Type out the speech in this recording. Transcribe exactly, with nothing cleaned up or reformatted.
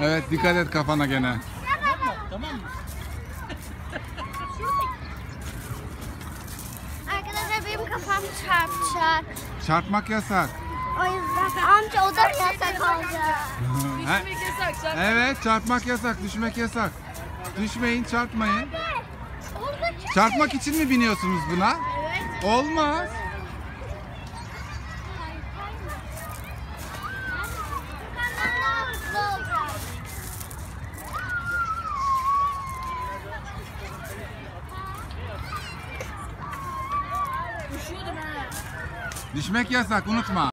Evet, dikkat et kafana gene. Tamam mı? Arkadaşlar benim kafam çarpacak. Çarpmak yasak. O yüzden amca o da yasak olacak. Ha? Düşmek yasak. Sen Evet, çarpmak yasak, düşmek yasak. Düşmeyin, çarpmayın. Orada Çarpmak için mi biniyorsunuz buna? Evet. Olmaz. üşüyordum ha. Düşmek yasak, unutma.